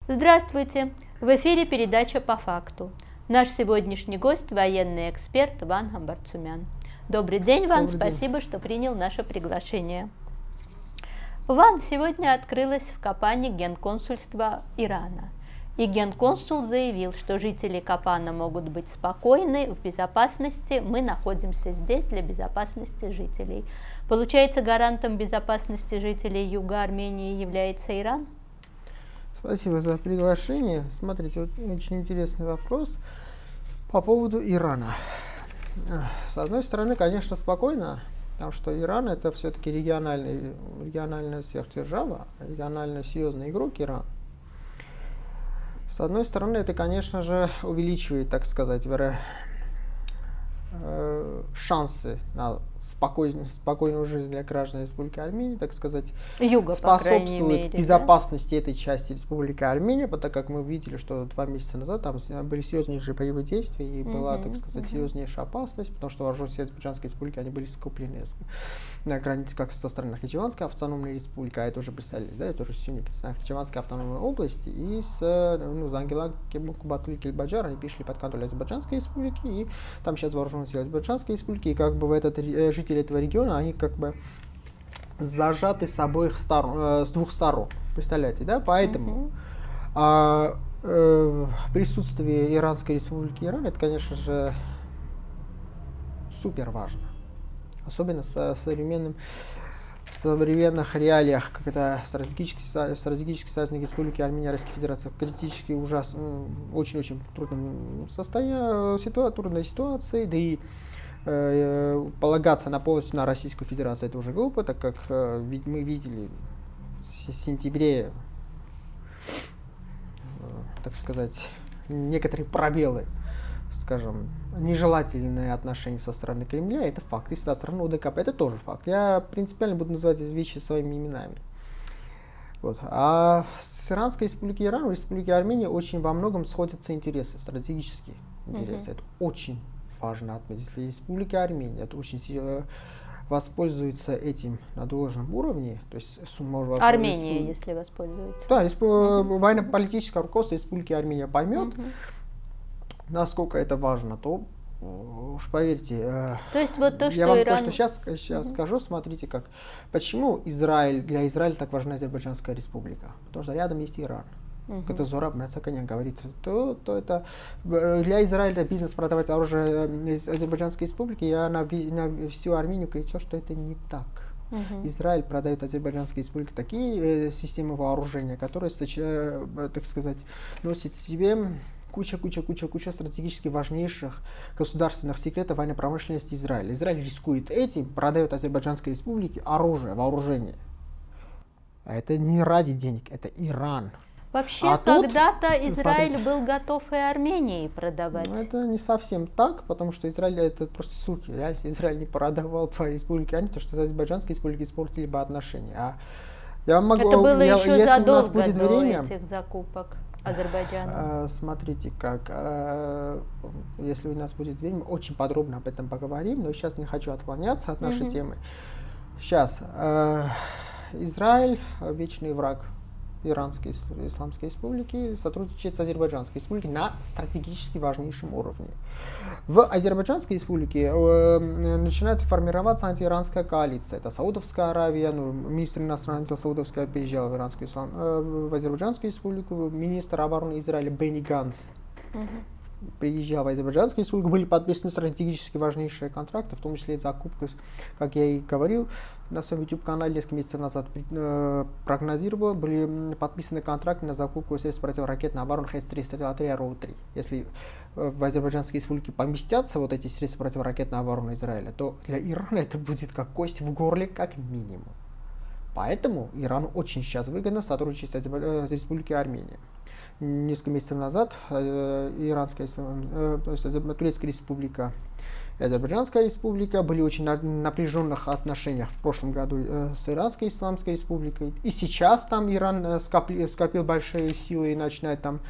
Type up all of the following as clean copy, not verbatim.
Здравствуйте! В эфире передача «По факту». Наш сегодняшний гость – военный эксперт Ван Амбарцумян. Добрый день, Ван, спасибо, что принял наше приглашение. Ван, сегодня открылось в Капане генконсульство Ирана. И генконсул заявил, что жители Капана могут быть спокойны, в безопасности, мы находимся здесь для безопасности жителей. Получается, гарантом безопасности жителей юга Армении является Иран? Спасибо за приглашение. Смотрите, вот очень интересный вопрос по поводу Ирана. С одной стороны, конечно, спокойно, потому что Иран это все-таки региональная сверхдержава, регионально серьезный игрок Иран. С одной стороны, это, конечно же, увеличивает, так сказать, шансы на спокойную жизнь для граждан Республики Армения, так сказать, Юга, способствует безопасности этой части Республики Армения, так как мы видели, что 2 месяца назад там были серьезнейшие боевые действия и была, так сказать, серьезнейшая опасность, потому что вооруженные силы Азербайджанской Республики, они были скоплены на границе как со стороны Нахичеванской автономной республики, а это уже представились, да, это уже Сюник, с Нахичеванской автономной области, и с Зангелак, Кубатлы, Кельбаджар, они перешли под контроль Азербайджанской Республики, и там сейчас вооруженные силы Азербайджанской Республики, и как бы в этот жители этого региона, они как бы зажаты с обоих сторон, с двух сторон, представляете, да, поэтому присутствие Иранской Республики Иран, это, конечно же, супер важно, особенно в современных реалиях, когда стратегически союзник Республики Армения и Российской Федерации в критически очень-очень трудной ситуации, да и полагаться полностью на Российскую Федерацию это уже глупо, так как мы видели в сентябре, так сказать, некоторые пробелы, скажем, нежелательные отношения со стороны Кремля, это факт, и со стороны ОДКБ, это тоже факт. Я принципиально буду называть эти вещи своими именами. Вот. А с Иранской Республики Иран, в Республике Армения очень во многом сходятся интересы, стратегические интересы. Это очень важно отметить. Если Республика Армения это очень воспользуется этим на должном уровне, то есть Армения, если воспользуется. Да, военно-политическое руководство Республики Армения поймет, насколько это важно, то уж поверьте. То есть вот то, я что вам Иран... то, что сейчас скажу, смотрите как. Почему для Израиля так важна Азербайджанская Республика? Потому что рядом есть Иран. Это Зураб Мрацаканян говорит, то это для Израиля это бизнес продавать оружие из Азербайджанской Республики, я на всю Армению кричу, что это не так. Израиль продает Азербайджанской Республике такие системы вооружения, которые, так сказать, носят в себе куча стратегически важнейших государственных секретов военной промышленности Израиля. Израиль рискует этим, продает Азербайджанской Республике оружие, вооружение. А это не ради денег, это Иран. Вообще, когда-то Израиль был готов и Армении продавать. Ну, это не совсем так, потому что Израиль это просто слухи. Реально, Израиль не продавал по Республике Армения, потому что с Азербайджанской Республикой испортили бы отношения. Это было еще задолго до этих закупок Азербайджана. Смотрите как, если у нас будет время, мы очень подробно об этом поговорим, но сейчас не хочу отклоняться от нашей темы. Сейчас, Израиль, вечный враг Иранской Исламской Республики, сотрудничает с Азербайджанской Республикой на стратегически важнейшем уровне. В Азербайджанской Республике начинает формироваться антииранская коалиция. Это Саудовская Аравия, министр иностранных дел Саудовской Аравии приезжал в Азербайджанскую Республику, министр обороны Израиля Бенни Ганц приезжал в Азербайджанскую Республику, были подписаны стратегически важнейшие контракты, в том числе и закупка, как я и говорил, на своем YouTube-канале несколько месяцев назад прогнозировал, были подписаны контракты на закупку средств противоракетной обороны Х-3 Арроу-3. Если в Азербайджанской Республике поместятся вот эти средства противоракетной обороны Израиля, то для Ирана это будет как кость в горле, как минимум. Поэтому Ирану очень сейчас выгодно сотрудничать с Республикой Армения. Несколько месяцев назад Турецкая Республика и Азербайджанская Республика были в очень напряженных отношениях в прошлом году с Иранской Исламской Республикой. И сейчас там Иран скопил большие силы и начинает там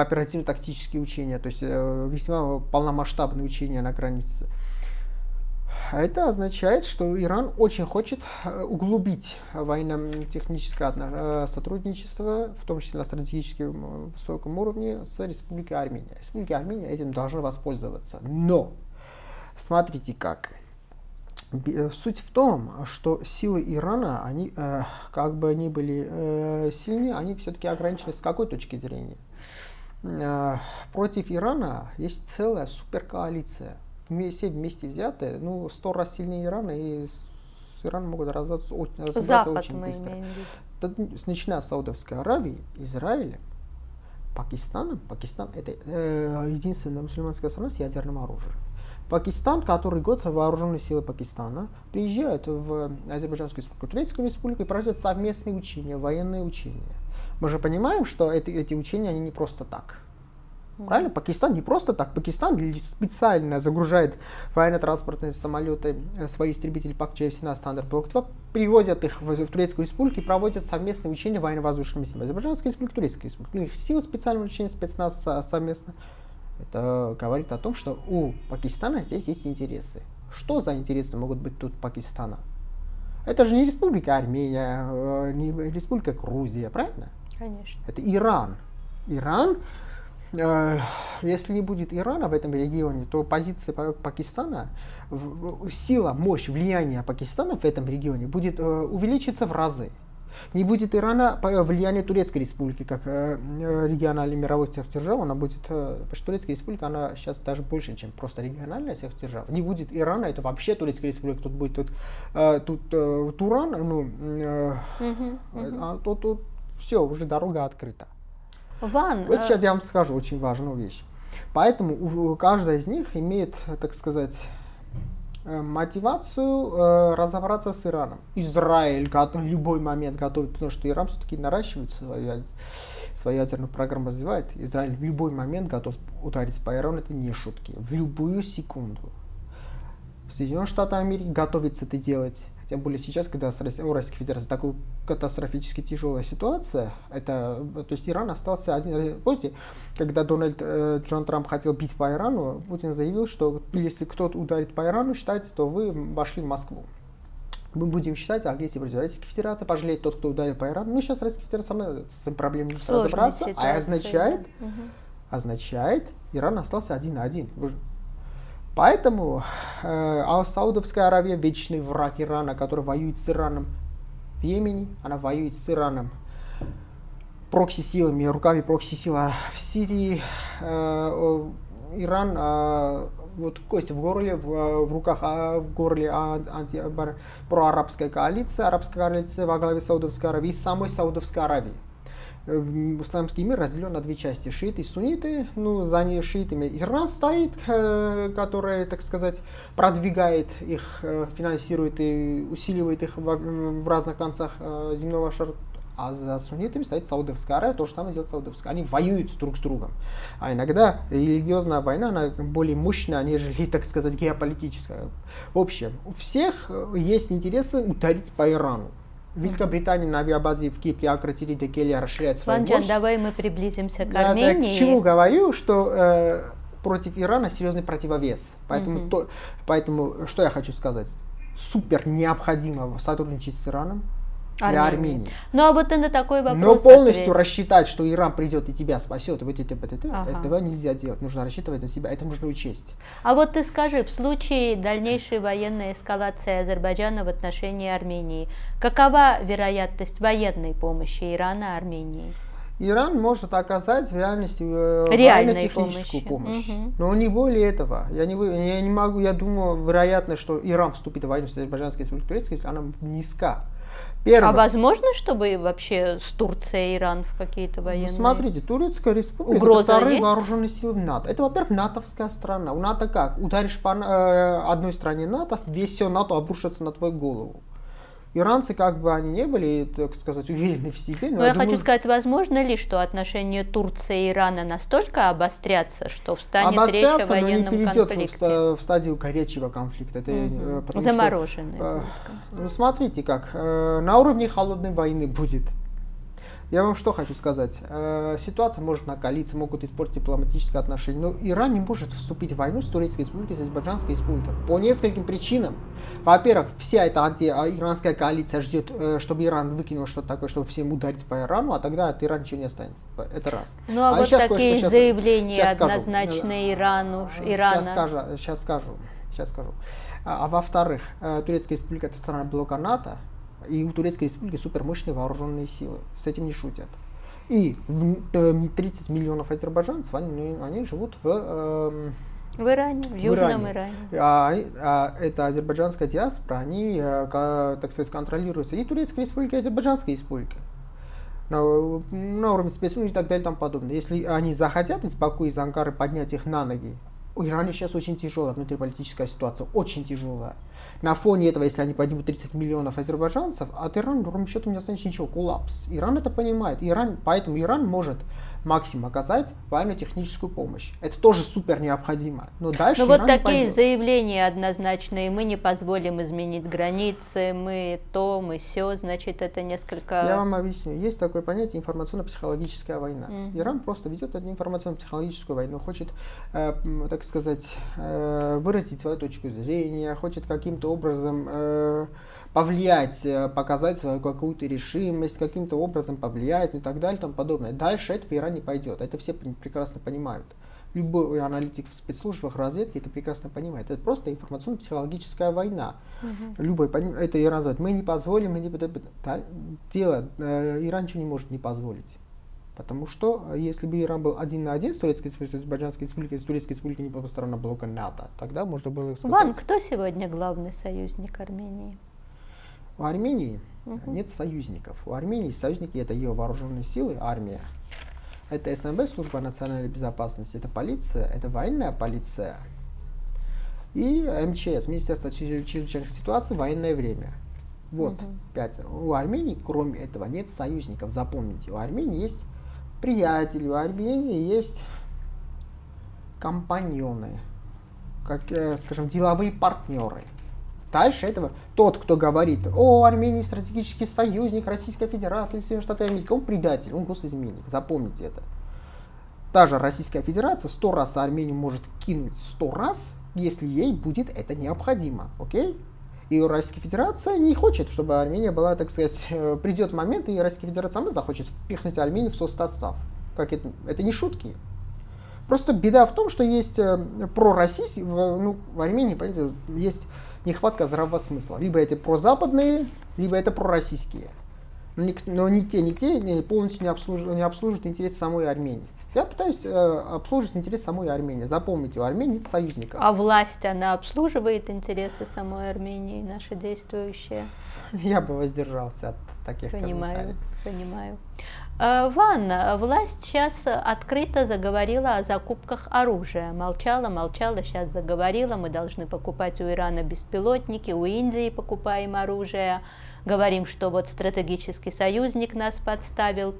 оперативно-тактические учения, то есть весьма полномасштабные учения на границе. Это означает, что Иран очень хочет углубить военно-техническое сотрудничество, в том числе на стратегическом высоком уровне, с Республикой Армения. Республика Армения этим должна воспользоваться. Но, смотрите как. Суть в том, что силы Ирана, они, как бы они были сильны, они все-таки ограничены с какой точки зрения? Против Ирана есть целая суперкоалиция. Все вместе взятые, 100 раз сильнее Ирана, и с Ираном могут разобраться очень быстро. Начиная с Саудовской Аравии, Израиля, Пакистана. Пакистан это единственная мусульманская страна с ядерным оружием. Пакистан, который год вооруженные силы Пакистана приезжают в Азербайджанскую республику, Турецкую республику и проводят совместные учения, военные учения. Мы же понимаем, что эти учения, они не просто так. Правильно? Пакистан не просто так. Пакистан специально загружает военно-транспортные самолеты, свои истребители ПАК-17 Thunderbird 2, приводят их в Турецкую республику и проводят совместные учения военно-воздушными силами. Азербайджанская республика, Турецкая республика. Их силы специального учения, спецназ совместно. Это говорит о том, что у Пакистана здесь есть интересы. Что за интересы могут быть тут Пакистана? Это же не Республика Армения, не Республика Грузия, правильно? Конечно. Это Иран. Иран, если не будет Ирана в этом регионе, то позиция Пакистана, сила, мощь, влияние Пакистана в этом регионе будет увеличиться в разы. Не будет Ирана влияние Турецкой республики, как региональной мировой сверхдержавы, она будет, потому что Турецкая республика, она сейчас даже больше, чем просто региональная сверхдержава. Не будет Ирана, это вообще Турецкая республика, тут будет Туран, тут все, уже дорога открыта. Вот сейчас я вам скажу очень важную вещь. Поэтому каждая из них имеет, так сказать, мотивацию разобраться с Ираном. Израиль в любой момент готовит, потому что Иран все-таки наращивает свою ядерную программу, развивает. Израиль в любой момент готов ударить по Ирану, это не шутки. В любую секунду. Соединенные Штаты Америки готовятся это делать. Тем более сейчас, когда у Российской Федерации такая катастрофически тяжелая ситуация, то есть Иран остался один. Помните, когда Джон Трамп хотел бить по Ирану, Путин заявил, что если кто-то ударит по Ирану, считайте, то вы вошли в Москву. Мы будем считать агрессией против Российской Федерации, пожалеет тот, кто ударил по Ирану. Ну, сейчас Российская Федерация с этим проблемой нужно разобраться, означает, Иран остался один на один. Поэтому Саудовская Аравия, вечный враг Ирана, который воюет с Ираном в Йемене, она воюет с Ираном прокси-силами, руками прокси-сил в Сирии. Иран вот кость в горле, в руках, в горле проарабская коалиция во главе Саудовской Аравии и самой Саудовской Аравии. Исламский мир разделен на две части: шииты и сунниты. За шиитами Иран стоит, который, так сказать, продвигает их, финансирует и усиливает их в разных концах земного шара. А за суннитами стоит Саудовская Аравия, то же самое делает Саудовская. Они воюют друг с другом. А иногда религиозная война, она более мощная, нежели, так сказать, геополитическая. В общем, у всех есть интересы ударить по Ирану. Великобритания на авиабазе в Кипре Акротири Декелия расширяет свою мощь. Давай мы приблизимся к Армении. Я к чему говорю, что против Ирана серьезный противовес. Поэтому что я хочу сказать? Супер необходимо сотрудничать с Ираном для Армении. Ну а вот ты на такой вопрос Но полностью рассчитать, что Иран придет и тебя спасет, этого нельзя делать. Нужно рассчитывать на себя, это нужно учесть. А вот ты скажи, в случае дальнейшей военной эскалации Азербайджана в отношении Армении, какова вероятность военной помощи Ирана Армении? Иран может оказать в реальности военно-техническую помощь. Но не более этого. Я думаю, вероятность, что Иран вступит в войну с Азербайджанской республикой Турецкой, она низка. А возможно, чтобы вообще с Турцией и Иран в какие-то военные... Смотрите, Турецкая республика, это вторые вооруженные силы в НАТО. Это, во-первых, натовская страна. У НАТО как? Ударишь по одной стране НАТО, все НАТО обрушится на твою голову. Иранцы, как бы они не были, так сказать, уверены в себе. Но я хочу сказать, возможно ли, что отношения Турции и Ирана настолько обострятся, что встанет речь о военном конфликте? Но не перейдет в стадию горячего конфликта. Замороженный. Смотрите как, на уровне холодной войны будет. Я вам что хочу сказать. Ситуация может накалиться, могут испортить дипломатические отношения, но Иран не может вступить в войну с Турецкой республикой, с Азербайджанской республикой по нескольким причинам. Во-первых, вся эта антииранская коалиция ждет, чтобы Иран выкинул что-то такое, чтобы всем ударить по Ирану, а тогда от Ирана ничего не останется. Это раз. Ну а вот такие заявления однозначно Ирана. Сейчас скажу. А во-вторых, Турецкая республика — это страна блока НАТО, и у Турецкой республики супермощные вооруженные силы. С этим не шутят. И 30 миллионов азербайджанцев, они живут в Иране, в Южном Иране. Это азербайджанская диаспора, они, так сказать, контролируются и Турецкой республикой, и Азербайджанской республикой. На уровне спецслужб и так далее и тому подобное. Если они захотят из Баку, из Анкары поднять их на ноги, у Ирана сейчас очень тяжелая внутриполитическая ситуация, очень тяжелая. На фоне этого, если они поднимут 30 миллионов азербайджанцев, от Ирана, ровным счетом, не останется ничего, коллапс. Иран это понимает, поэтому Иран может максимум оказать военно-техническую помощь. Это тоже супер необходимо. Но дальше вот такие заявления однозначные: мы не позволим изменить границы, мы то, мы сё, значит, это несколько... Я вам объясню. Есть такое понятие информационно-психологическая война. Иран просто ведет эту информационно-психологическую войну, хочет, так сказать, выразить свою точку зрения, хочет каким-то образом повлиять, показать свою какую-то решимость, каким-то образом повлиять и так далее и тому подобное. Дальше это в Иран не пойдет. Это все прекрасно понимают. Любой аналитик в спецслужбах, разведке это прекрасно понимает. Это просто информационно-психологическая война. Любой это Иран называет. Мы не позволим, Иран ничего не может не позволить. Потому что если бы Иран был один на один с Турецкой республикой, с Азербайджанской республикой, с Турецкой республикой не была страна блока НАТО, тогда можно было сказать... Ван, кто сегодня главный союзник Армении? У Армении нет союзников. У Армении союзники — это ее вооруженные силы, армия. Это СНБ, служба национальной безопасности, это полиция, это военная полиция. И МЧС, Министерство чрезвычайных ситуаций, военное время. Вот, 5. У Армении, кроме этого, нет союзников. Запомните, у Армении есть приятели, у Армении есть компаньоны, как, скажем, деловые партнеры. Дальше этого тот, кто говорит: о, Армения стратегический союзник Российской Федерации, Соединенных Штатов Америки, он предатель, он госизменник, запомните это. Даже Российская Федерация 100 раз Армению может кинуть 100 раз, если ей будет это необходимо, окей? И Российская Федерация не хочет, чтобы Армения была, так сказать, придет момент, и Российская Федерация сама захочет впихнуть Армению в состав. Как это не шутки. Просто беда в том, что есть пророссийские, в Армении, понимаете, есть нехватка здравого смысла. Либо это прозападные, либо это пророссийские. Но ни те полностью не обслуживают интересы самой Армении. Я пытаюсь обслуживать интересы самой Армении. Запомните, у Армении нет союзников. А власть, она обслуживает интересы самой Армении, наша действующая? Я бы воздержался от таких комментариев. Понимаю. Ван, власть сейчас открыто заговорила о закупках оружия. Молчала, сейчас заговорила. Мы должны покупать у Ирана беспилотники, у Индии покупаем оружие. Говорим, что вот стратегический союзник нас подставил.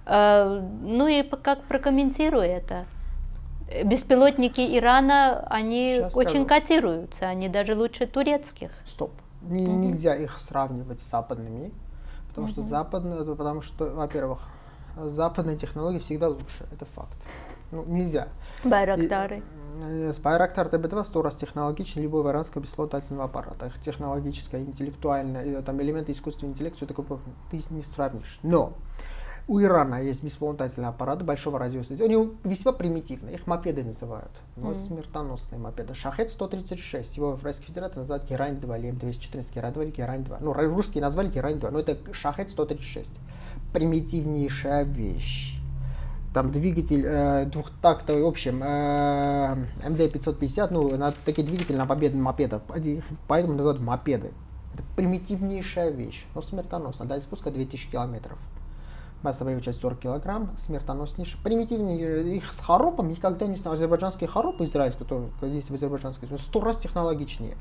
Ну и как прокомментирую это? Беспилотники Ирана, они сейчас очень котируются, они даже лучше турецких. Стоп. Нельзя их сравнивать с западными, потому что, во-первых, западные технологии всегда лучше, это факт. Нельзя. Байрактары. Байрактар ТБ-2 100 раз технологичнее любого иранского беспилотного аппарата. Их технологическое, интеллектуальное, там элементы искусственного интеллекта, все такое ты не сравнишь. Но у Ирана есть беспилотательные аппараты большого радиуса. Они весьма примитивные, их мопеды называют. Но смертоносные мопеды. Шахед-136, его в Российской Федерации называют Герань-2 или М214, Герань-2 или Герань-2. Ну, русские назвали Герань-2, но это Шахед-136. Примитивнейшая вещь. Там двигатель двухтактовый, в общем, МД-550, такие двигатели на мопедах, поэтому называют мопеды. Это примитивнейшая вещь, но смертоносная. Дальше спуска 2000 километров. Массовая часть 40 килограмм, смертоноснейшие. Примитивные, их с хоропом никогда не знаю. Азербайджанские хоропы, израильские, которые есть в азербайджанской, 100 раз технологичнее.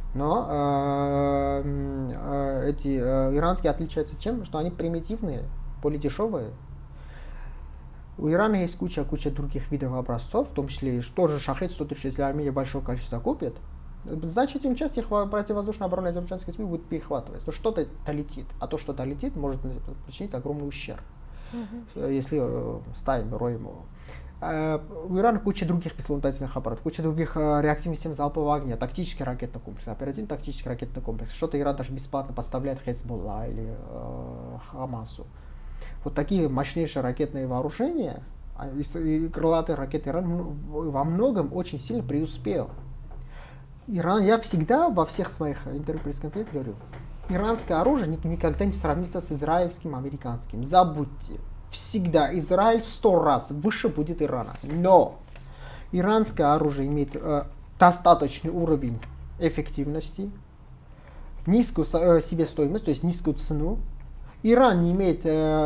Но эти иранские отличаются тем, что они примитивные, более дешевые. У Ирана есть куча других видов образцов, в том числе тоже Шахед-136, если Армения большое количество закупит, значит, им часть их противовоздушной обороны Азербайджанской республики будет перехватывать. То что-то летит, а то, что-то летит, может причинить огромный ущерб. если ставим, роем его. У Ирана куча других беспилотных аппаратов, куча других реактивных систем залпового огня, тактический ракетный комплекс, оперативно-тактический ракетный комплекс. Что-то Иран даже бесплатно поставляет Хезболла или Хамасу. Вот такие мощнейшие ракетные вооружения, и крылатые ракеты Иран во многом очень сильно преуспел. Иран, я всегда во всех своих интервью пресс-конференциях говорю, иранское оружие никогда не сравнится с израильским, американским. Забудьте. Всегда Израиль 100 раз выше будет Ирана. Но иранское оружие имеет достаточный уровень эффективности, низкую себестоимость, то есть низкую цену. Иран не имеет,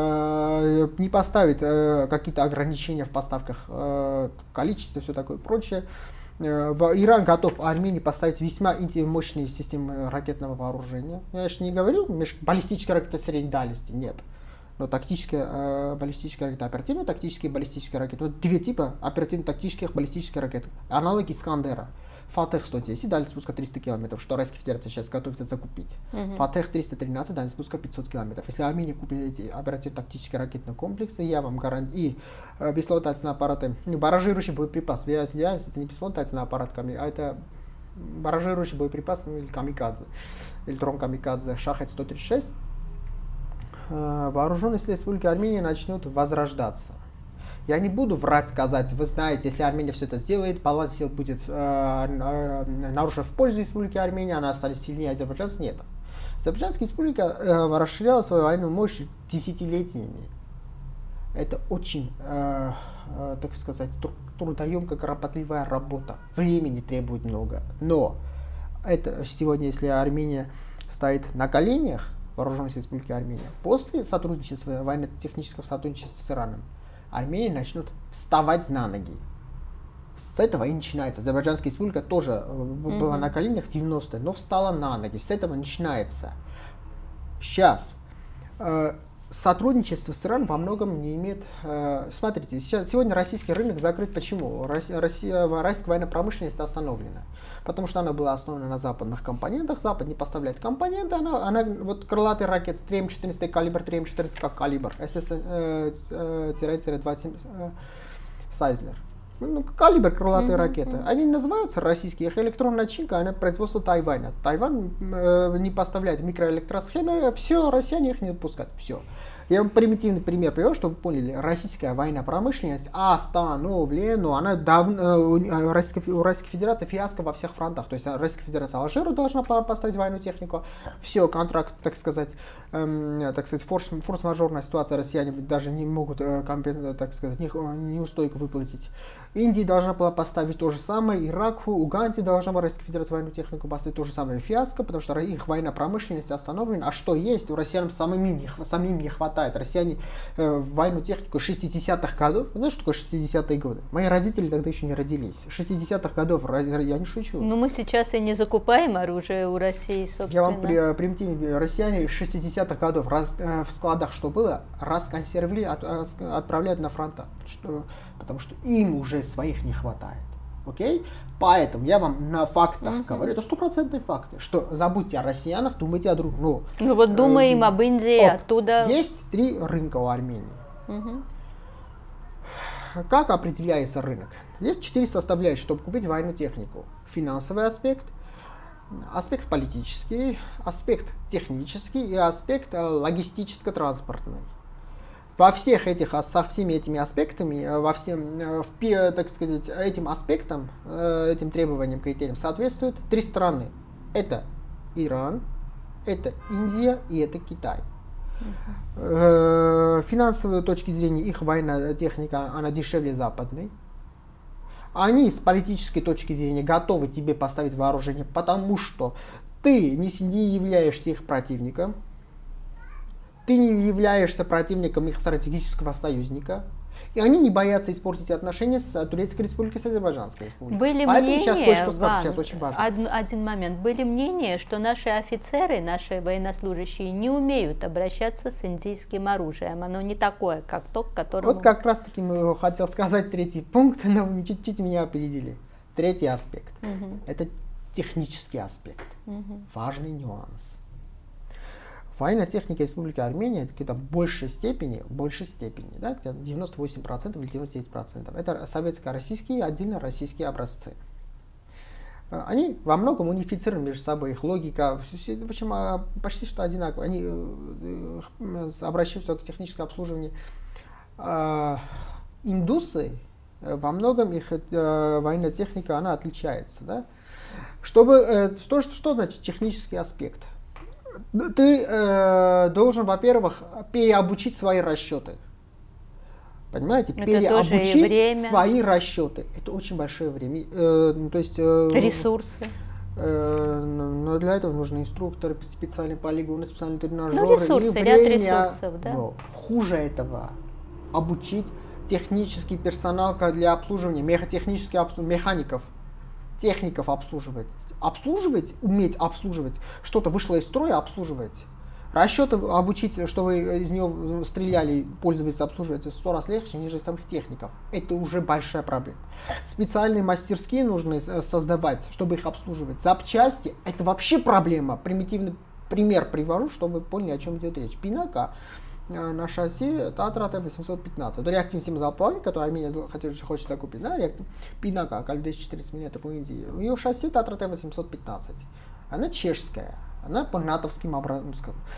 не поставит какие-то ограничения в поставках количества, все такое прочее. Иран готов Армении поставить весьма мощные системы ракетного вооружения. Я же не говорю баллистические ракеты средней дальности, нет. Но тактические баллистические ракеты, оперативно-тактические баллистические ракеты. Вот две типа оперативно-тактических баллистических ракет. Аналоги Искандера. Фатех 110, дальность спуска 300 км, что Российская Федерация сейчас готовится закупить. Фатех 313, дальность спуска 500 км. Если Армения купит эти оперативно-тактические ракетные комплексы, я вам гарантирую, и беспилотные летательные аппараты, баражирующий боеприпас, это не беспилотный летательный аппарат, а это баражирующий боеприпас, или камикадзе, или дрон камикадзе Шахед 136, вооруженные силы Республики Армения начнут возрождаться. Я не буду врать, сказать, вы знаете, если Армения все это сделает, баланс сил будет нарушен в пользу Республики Армения, она станет сильнее Азербайджанской. Нет. Азербайджанская республика расширяла свою военную мощь десятилетиями. Это очень, так сказать, трудоемкая, кропотливая работа. Времени требует много. Но это сегодня, если Армения стоит на коленях, вооруженной республики Армения, после сотрудничества, военно-технического сотрудничества с Ираном, Армения начнет вставать на ноги. С этого и начинается. Азербайджанская республика тоже была на коленях в 90-е, но встала на ноги. С этого начинается. Сейчас. Сотрудничество с Ираном во многом не имеет... Смотрите, сегодня российский рынок закрыт. Почему? Российская военная промышленность остановлена. Потому что она была основана на западных компонентах. Запад не поставляет компоненты. Она вот крылатые ракеты 3М14 калибр, 3М14 как калибр. СС-27 Сайзлер. Калибр крылатые ракеты. Они называются российские. Их электронная начинка, она производство Тайваня. Тайвань не поставляет микроэлектросхемы. Все, россияне их не допускают. Все. Я вам примитивный пример привел, чтобы вы поняли. Российская военная промышленность остановлена. Она давно, у Российской Федерации фиаско во всех фронтах. То есть Российская Федерация Алжиру должна поставить военную технику. Все, контракт, так сказать, форс-мажорная ситуация. Россияне даже не могут, так сказать, неустойку выплатить. Индия должна была поставить то же самое, Ираку, Уганде должна была Российская Федерация военную технику поставить то же самое фиаско, потому что их военная промышленность остановлена. А что есть? У россиян самим не хватает. Россияне военную технику 60-х годов, знаешь, что такое 60-е годы? Мои родители тогда еще не родились. 60-х годов, я не шучу. Ну мы сейчас и не закупаем оружие у России, собственно. Я вам примитивно, россияне 60-х годов в складах что было, расконсервировали, отправляют на фронта. Потому что им уже своих не хватает. Окей? Поэтому я вам на фактах говорю, это стопроцентные факты, что забудьте о россиянах, думайте о другом. Ну вот думаем об Индии, оттуда... Есть 3 рынка у Армении. Как определяется рынок? Есть 4 составляющие, чтобы купить военную технику. Финансовый аспект, аспект политический, аспект технический и аспект логистическо-транспортный. Со всеми этими аспектами, так сказать, этим аспектам, этим требованиям, критериям соответствуют 3 страны. Это Иран, это Индия и это Китай. Финансовой точки зрения их военная техника, она дешевле западной. Они с политической точки зрения готовы тебе поставить вооружение, потому что ты не являешься их противником. Ты не являешься противником их стратегического союзника. И они не боятся испортить отношения с Турецкой республикой, с Азербайджанской республикой. Были Поэтому мнения, сейчас кое-что скажу, сейчас очень важно. Один момент. Были мнения, что наши офицеры, наши военнослужащие не умеют обращаться с индийским оружием. Оно не такое, как то, к которому... Вот как раз таки хотел сказать 3-й пункт, но вы чуть-чуть меня опередили. 3-й аспект. Это технический аспект. Важный нюанс. военная техника Республики Армения где-то в большей степени, да, где-то 98% или 99%, это советско-российские, отдельно российские образцы. Они во многом унифицированы между собой, их логика, в общем, почти что одинаково. Они обращаются к техническому обслуживанию. Индусы, во многом их военная техника, она отличается. Да? Что значит технический аспект? Ты должен, во-первых, переобучить свои расчеты. Понимаете? Это переобучить свои расчеты. Это очень большое время. То есть, ресурсы. Но для этого нужны инструкторы, специальные полигоны, специальные тренажеры. Ресурсы, ряд ресурсов, да? Но хуже этого обучить технический персонал для обслуживания, механиков, техников обслуживать, уметь обслуживать, что-то вышло из строя, обслуживать. Расчеты обучить, что вы из него стреляли, пользовались, обслуживаете 100 раз легче, ниже самих техников. Это уже большая проблема. Специальные мастерские нужно создавать, чтобы их обслуживать. Запчасти – это вообще проблема. Примитивный пример привожу, чтобы вы поняли, о чем идет речь. Пинака на шасси Татра Т-815. Это реактивный система залпования, которую Армения хочет закупить. Да? Пинака, калибр 240 мм в Индии. Ее шасси Татра Т-815. Она чешская. Она по натовским образцам.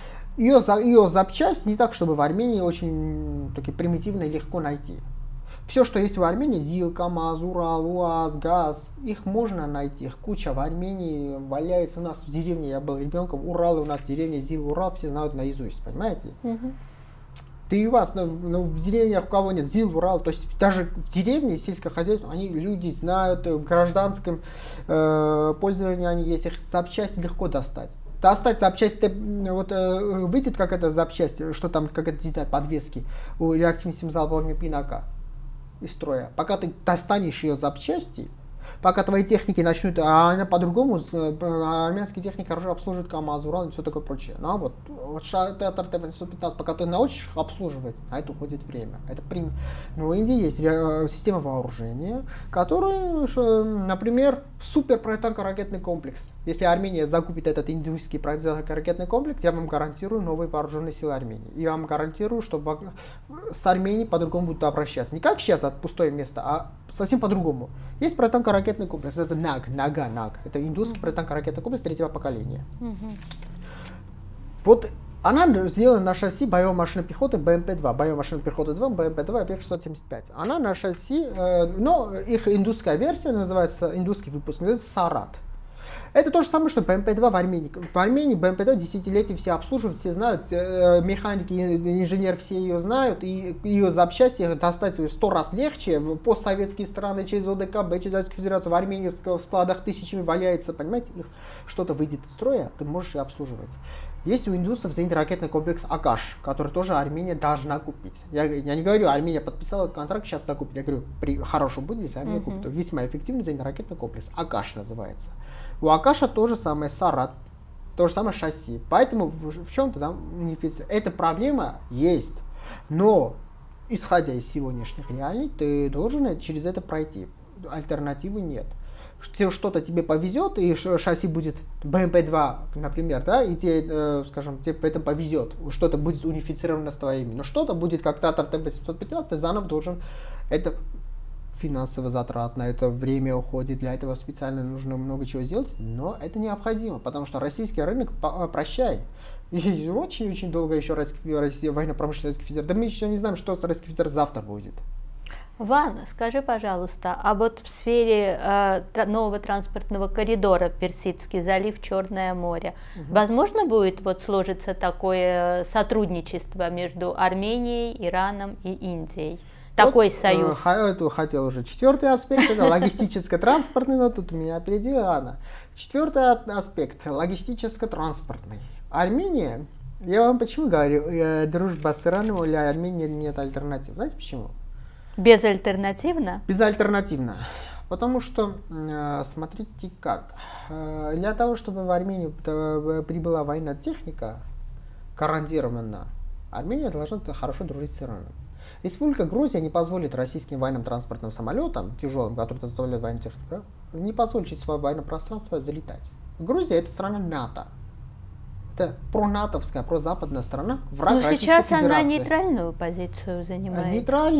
Ее запчасть не так, чтобы в Армении очень такие примитивно и легко найти. Все, что есть в Армении, ЗИЛ, КАМАЗ, Урал, УАЗ, ГАЗ, их можно найти. Их куча в Армении валяется. У нас в деревне, я был ребенком, Урал, у нас в деревне ЗИЛ, Урал, все знают наизусть, понимаете? Ты у вас в деревнях у кого нет ЗИЛ, Урал, то есть даже в деревне сельское хозяйство, люди знают, в гражданском пользовании они есть, их запчасти легко достать. Достать запчасть, выйдет какая-то запчасть, что там какая-то деталь подвески у реактивной системы залпования Пинака из строя. Пока ты достанешь ее запчасти, пока твои техники начнут, а она по-другому, армянские техники хорошо обслуживают КАМАЗ, Урал и все такое прочее. Ну, вот Татар Т-815, пока ты научишь их обслуживать, на это уходит время. Но в Индии есть система вооружения, которая, например, супер противотанково-ракетный комплекс. Если Армения закупит этот индийский противотанково-ракетный комплекс, я вам гарантирую новые вооруженные силы Армении. И я вам гарантирую, что с Арменией по-другому будут обращаться. Не как сейчас, от пустое место, а совсем по-другому. Есть противотанково-ракетный комплекс, это НАГ. Это индусский противотанково-ракетный комплекс третьего поколения. Вот она сделана на шасси боевой машины пехоты БМП-2. Боевая машина пехоты 2, БМП-2, Объект-675. Она на шасси, но их индусская версия называется, индусский выпуск, называется Сарат. Это то же самое, что БМП-2 в Армении. В Армении БМП-2 десятилетия все обслуживают, все знают, механики, инженеры все ее знают, и ее запчасти достать 100 раз легче. Постсоветские страны через ОДКБ, через Российскую Федерацию, в Армении в складах тысячами валяется, понимаете, их что-то выйдет из строя, ты можешь ее обслуживать. Есть у индусов зенитно-ракетный комплекс Акаш, который тоже Армения должна купить. Я не говорю, Армения подписала контракт, сейчас закупит. Я говорю, при хорошем будет, если Армения купит. Весьма эффективный зенитно-ракетный комплекс. Акаш называется. У Акаша то же самое Сарат, то же самое шасси. Поэтому в чем-то там эта проблема есть. Но, исходя из сегодняшних реалий, ты должен через это пройти. Альтернативы нет. Что-то тебе повезет, и шасси будет БМП-2, например, да, и тебе, скажем, тебе это повезет, что-то будет унифицировано с твоими, но что-то будет как Татар Т-815, ты заново должен, это финансово затратно, это время уходит, для этого специально нужно много чего сделать, но это необходимо, потому что российский рынок, прощай, и очень-очень долго еще военно-промышленная Российская Федерация, да мы еще не знаем, что с Российской Федерацией завтра будет. Ван, скажи, пожалуйста, а вот в сфере нового транспортного коридора Персидский залив, Черное море, возможно будет сложиться такое сотрудничество между Арменией, Ираном и Индией? Такой союз. Это хотел уже четвертый аспект, это логистическо-транспортный, но тут меня опередила Анна. Четвертый аспект, логистическо-транспортный. Армения, я вам почему говорю, дружба с Ираном для Армении нет альтернатив. Знаете почему? Безальтернативно? Безальтернативно. Потому что, смотрите как, для того, чтобы в Армению прибыла военная техника, гарантированно, Армения должна хорошо дружить с Ираном. Республика Грузия не позволит российским военным транспортным самолетам, тяжелым, которые доставляют военную технику, не позволит через свое военное пространство залетать. Грузия — это страна НАТО. это пронатовская, прозападная страна, враг Но Российской сейчас Федерации. она нейтральную позицию занимает.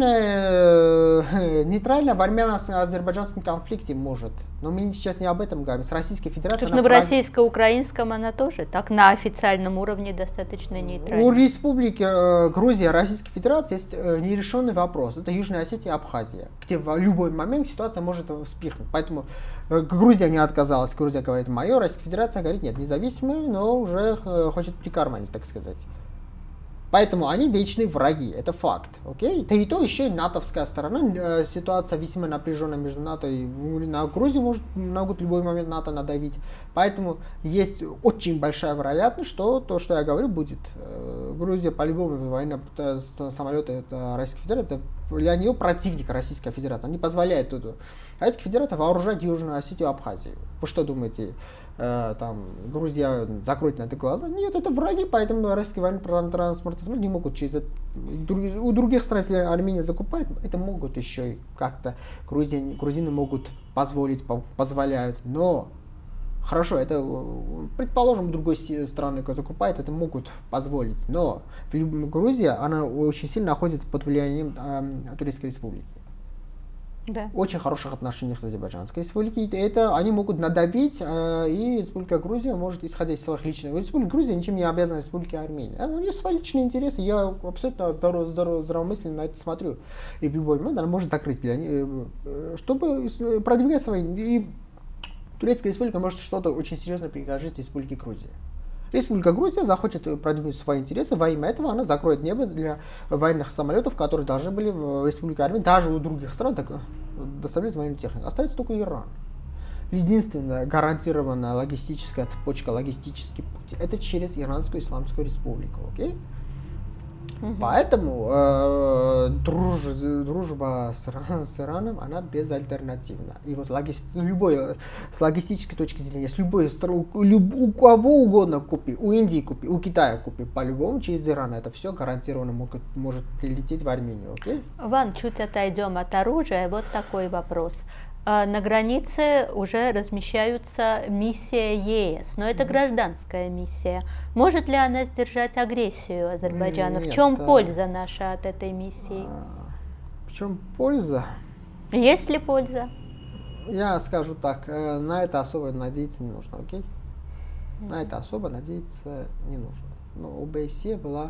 Нейтральная в армяно-азербайджанском конфликте может. Но мы сейчас не об этом говорим. С Российской Федерацией... Потому что в российско-украинском она тоже так на официальном уровне достаточно нейтральна. У республики Грузия, Российской Федерации есть нерешенный вопрос. Это Южная Осетия и Абхазия, где в любой момент ситуация может вспыхнуть. Поэтому Грузия не отказалась. Грузия говорит мое, Российская Федерация говорит нет, независимая, но уже хочет прикарманить, так сказать. Поэтому они вечные враги, это факт, окей? Да и то еще и натовская сторона, ситуация весьма напряженная между НАТО и на Грузию могут в любой момент НАТО надавить. Поэтому есть очень большая вероятность, что то, что я говорю, будет. Грузия по-любому военные самолеты это Российской Федерации, для нее противник Российской Федерации, она не позволяет тут Российская Федерация вооружать Южную Осетию и Абхазию. Вы что думаете? Там Грузия закроет на это глаза. Нет, это враги, поэтому российские военно-транспортные самолеты не могут через это. У других стран, если Армения закупает, это могут еще и как-то грузины могут позволяют. Но хорошо, это предположим, другой страны закупает, это могут позволить. Но Грузия, она очень сильно находится под влиянием Турецкой Республики. Да. Очень хороших отношениях с Азербайджанской республикой. Это они могут надавить, и Республика Грузия может, исходя из своих личных... Республика Грузия ничем не обязана Республике Армения. У нее свои личные интересы, я абсолютно здравомысленно на это смотрю. И в любой момент она может закрыть, чтобы продвигать свои... И Турецкая республика может что-то очень серьезно предложить Республике Грузия. Республика Грузия захочет продвинуть свои интересы, во имя этого она закроет небо для военных самолетов, которые должны были в Республике Армении, даже у других стран доставлять военную технику. Остается только Иран. Единственная гарантированная логистическая цепочка, логистический путь, это через Иранскую Исламскую Республику. Okay? Поэтому дружба с Ираном, она безальтернативна. И вот с логистической точки зрения, с любой страны, у кого угодно купи, у Индии купи, у Китая купи, по-любому через Иран это все гарантированно может прилететь в Армению. Okay? Ван, чуть отойдем от оружия, вот такой вопрос. На границе уже размещаются миссия ЕС, но это гражданская миссия. Может ли она сдержать агрессию Азербайджана? Нет, в чем польза наша от этой миссии? В чем польза? Есть ли польза? Я скажу так, на это особо надеяться не нужно, окей? На это особо надеяться не нужно. Но ОБСЕ была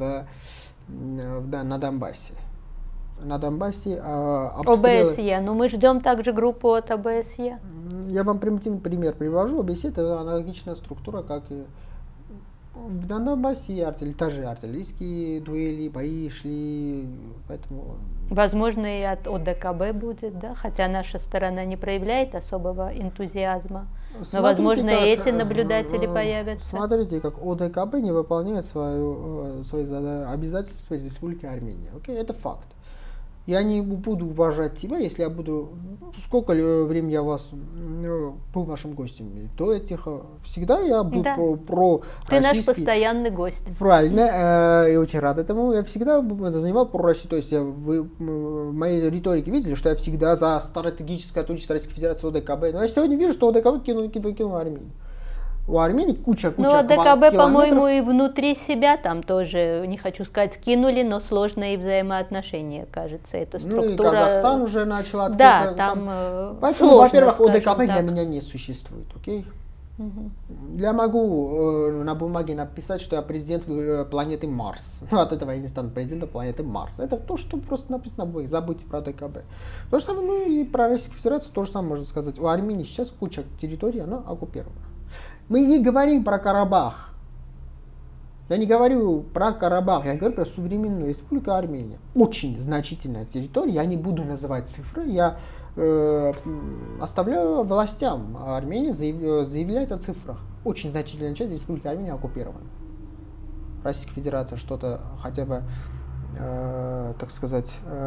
на Донбассе. На Донбассе ОБСЕ, но мы ждем также группу от ОБСЕ. Я вам примитивный пример привожу. ОБСЕ это аналогичная структура, как и в Донбассе, та же артиллерийские дуэли, бои шли, поэтому... Возможно, и от ОДКБ будет, да? Хотя наша сторона не проявляет особого энтузиазма. Но, возможно, и эти наблюдатели появятся. Смотрите, как ОДКБ не выполняет свои обязательства из Республики Армения. Окей? Это факт. Я не буду уважать тебя, если я буду... Сколько времени я был вашим гостем? До этих... Всегда я был про Ты наш постоянный гость. Правильно. Я очень рад этому. Я всегда занимал про Россию. То есть вы в моей риторике видели, что я всегда за стратегическое сотрудничество Российской Федерации с ОДКБ. Но я сегодня вижу, что ОДКБ кинул Армению. У Армении куча Ну, ДКБ, по-моему, и внутри себя там тоже, не хочу сказать, скинули, но сложные взаимоотношения, кажется, эта структура. Ну, и Казахстан уже начал открыто. Да, там поэтому, во-первых, ОДКБ для меня не существует, окей? Я могу на бумаге написать, что я президент планеты Марс. Но от этого я не стану президентом планеты Марс. Это то, что просто написано в бумаге. Забудьте про ДКБ. То же самое, ну и про Российскую Федерацию тоже самое можно сказать. У Армении сейчас куча территорий, она оккупирована. Мы не говорим про Карабах. Я не говорю про Карабах, я говорю про суверенную республику Армения. Очень значительная территория, я не буду называть цифры, я оставляю властям Армении заявлять о цифрах. Очень значительная часть республики Армения оккупирована. Российская Федерация что-то хотя бы, так сказать,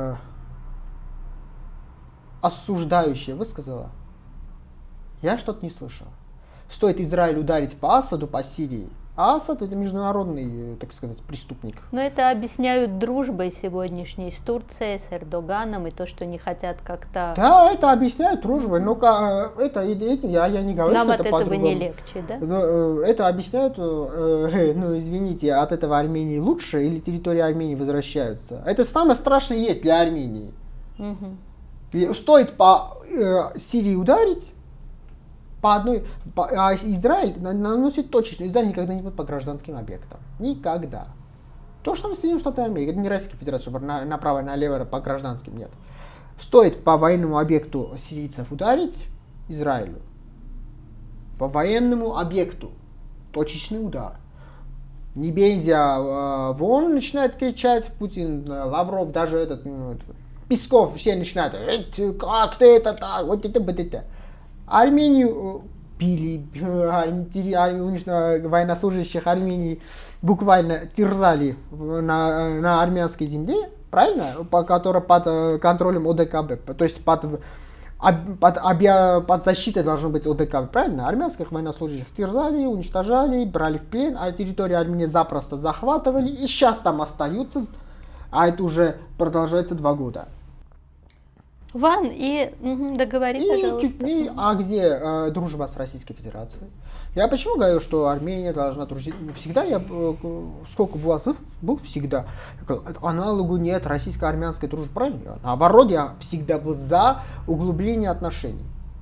осуждающее высказала. Я что-то не слышал. Стоит Израиль ударить по Асаду, по Сирии, А Асад это международный, так сказать, преступник. Но это объясняют дружбой сегодняшней с Турцией, с Эрдоганом, и то, что не хотят как-то... Да, это объясняют дружбой, но этим я не говорю, нам что от это этого по-другому. не легче, да? Но, это объясняют, ну извините, от этого Армении лучше или территории Армении возвращаются. Это самое страшное есть для Армении. Угу. Стоит по Сирии ударить, а Израиль наносит точечно. Израиль никогда не будет по гражданским объектам. Никогда. То, что мы Соединенные Штаты Америки, это не Российская Федерация, чтобы направо и налево по гражданским нет. Стоит по военному объекту сирийцев ударить Израилю. По военному объекту. Точечный удар. Небензя вон начинает кричать, Путин, Лавров, даже Песков, все начинают, как ты это так, вот это. Армению пили, военнослужащих Армении буквально терзали на армянской земле, правильно? Которая под контролем ОДКБ, то есть под защитой должно быть ОДКБ, правильно? Армянских военнослужащих терзали, уничтожали, брали в плен, а территорию Армении запросто захватывали, и сейчас там остаются, а это уже продолжается 2 года. Ван, и договори, пожалуйста. А где дружба с Российской Федерацией? Я почему говорю, что Армения должна дружить? Всегда сколько у вас был всегда. Аналогу нет российско-армянской дружбы, правильно? Наоборот, я всегда был за углубление отношений.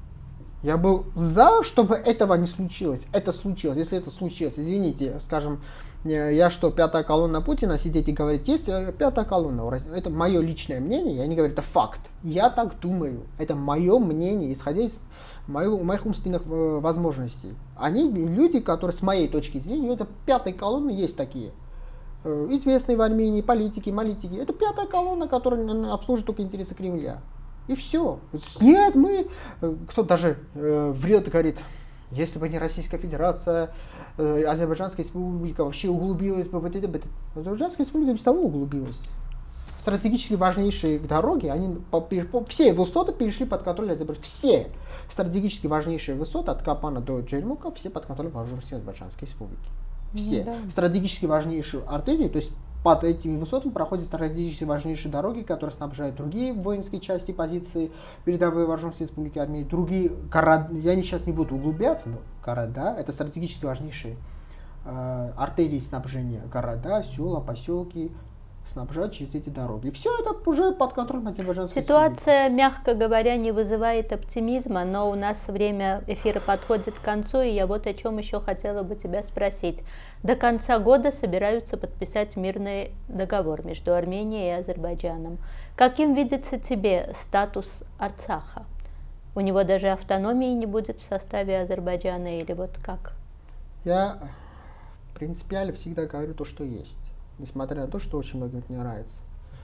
Я был за, чтобы этого не случилось. Это случилось. Если это случилось, извините, скажем, я что, 5-я колонна Путина, сидеть и говорить, есть 5-я колонна. Это мое личное мнение, я не говорю, это факт. Я так думаю. Это мое мнение, исходя из моих умственных возможностей. Они люди, которые с моей точки зрения, это 5-й колонны есть такие. Известные в Армении политики. Это 5-я колонна, которая обслуживает только интересы Кремля. И все. Нет, кто-то даже врет и говорит, если бы не Российская Федерация, Азербайджанская республика вообще углубилась бы. Азербайджанская республика без того углубилась. Стратегически важнейшие дороги, все высоты перешли под контроль Азербайджана. Все стратегически важнейшие высоты от Капана до Джермука, все под контролем вооруженных Азербайджанской республики. Все. Да. Стратегически важнейшую артерию, то есть под этими высотами проходят стратегически важнейшие дороги, которые снабжают другие воинские части, позиции передовой вооруженных республики Армении, другие города. Я сейчас не буду углубляться, но города, это стратегически важнейшие артерии снабжения, города, села, поселки снабжают через эти дороги. И все это уже под контролем Азербайджанской республики. Ситуация, мягко говоря, не вызывает оптимизма, но у нас время эфира подходит к концу, и я вот о чем еще хотела бы тебя спросить. До конца года собираются подписать мирный договор между Арменией и Азербайджаном. Каким видится тебе статус Арцаха? У него даже автономии не будет в составе Азербайджана или вот как? Я принципиально всегда говорю то, что есть. Несмотря на то, что очень многим это не нравится.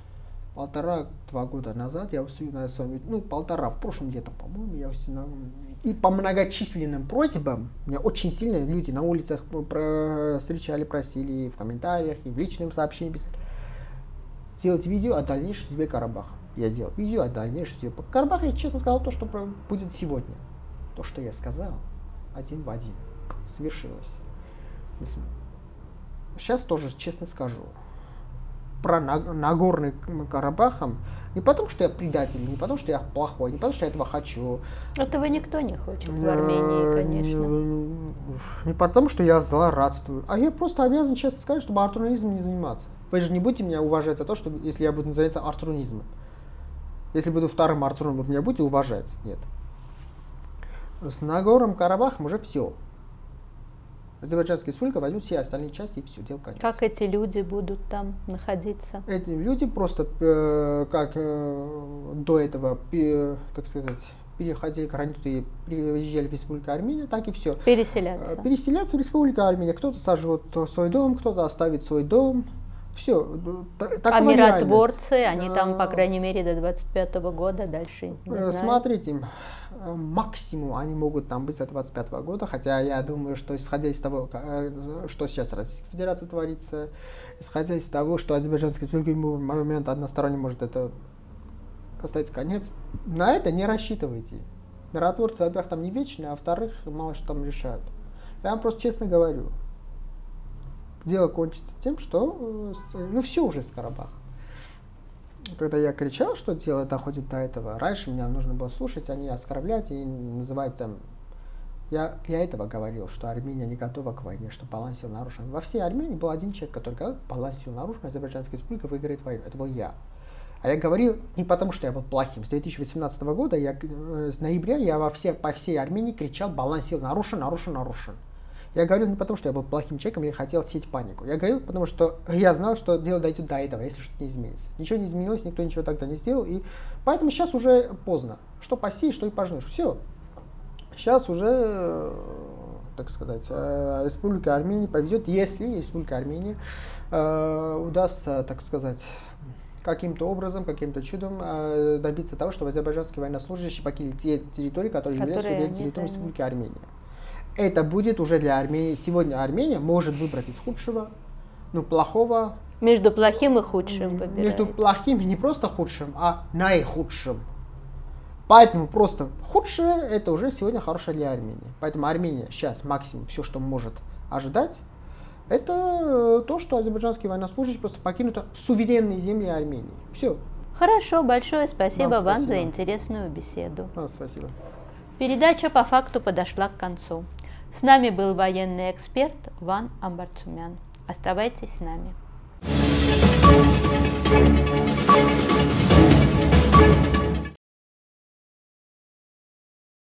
1,5-2 года назад я с вами, в прошлом летом, по-моему, и по многочисленным просьбам, меня очень сильно люди на улицах встречали, просили, и в комментариях, и в личном сообщении писали, сделать видео о дальнейшей судьбе Карабаха. Я сделал видео о дальнейшей судьбе Карабаха, и честно сказал то, что будет сегодня. То, что я сказал, 1 в 1 свершилось. Сейчас тоже честно скажу. Про Нагорный Карабахом. Не потому, что я предатель, не потому, что я плохой, не потому, что я этого хочу. Этого никто не хочет в Армении, конечно. Не потому, что я злорадствую. А я просто обязан честно сказать, чтобы артуризмом не заниматься. Вы же не будете меня уважать за то, что если я буду заниматься артуризмом. Если буду вторым Артуром, вы меня будете уважать? Нет. С Нагорным Карабахом уже все. Азербайджанская республика возьмет все остальные части и все, дело конец. Как эти люди будут там находиться? Эти люди просто, как до этого, так сказать, переходили границу и приезжали в Республику Армения, так и все. Переселяться. Переселяться в Республику Армения. Кто-то сожжет свой дом, кто-то оставит свой дом. Все. А миротворцы, они там, по крайней мере, до 25-го года, дальше не Смотрите, максимум они могут там быть до 25-го года, хотя я думаю, что исходя из того, что сейчас Российская Федерация творится, исходя из того, что Азербайджанская республика в любой момент односторонне может это поставить конец, на это не рассчитывайте. Миротворцы, во-первых, там не вечные, а во-вторых, мало что там решают. Я вам просто честно говорю. дело кончится тем, что ну все уже с Карабаха. Когда я кричал, что дело доходит до этого, раньше меня нужно было слушать, а не оскорблять и называть там. Я для этого говорил, что Армения не готова к войне, что баланс сил нарушен. Во всей Армении был один человек, который говорил, баланс сил нарушен, Азербайджанская республика выиграет войну. Это был я. А я говорил не потому, что я был плохим. С 2018 года, с ноября, я по всей Армении кричал, баланс сил нарушен, нарушен, нарушен. Я говорил не потому, что я был плохим человеком или хотел сеять панику. Я говорил, потому что я знал, что дело дойдет до этого, если что-то не изменится. Ничего не изменилось, никто ничего тогда не сделал. И поэтому сейчас уже поздно. Что посеешь, что и пожнешь. Все. Сейчас уже, так сказать, Республика Армения повезет, если Республика Армения удастся, так сказать, каким-то образом, каким-то чудом добиться того, чтобы азербайджанские военнослужащие покинули те территории, которые являются территорией Республики Армения. Это будет уже для Армении. Сегодня Армения может выбрать из худшего, ну, плохого. Между плохим и худшим выбирает. Между плохим и не просто худшим, а наихудшим. Поэтому просто худшее это уже сегодня хорошее для Армении. Поэтому Армения сейчас максимум все, что может ожидать, это то, что азербайджанские военнослужащие просто покинут суверенные земли Армении. Все. Хорошо, большое спасибо вам за интересную беседу. Спасибо. Передача по факту подошла к концу. С нами был военный эксперт Ван Амбарцумян. Оставайтесь с нами.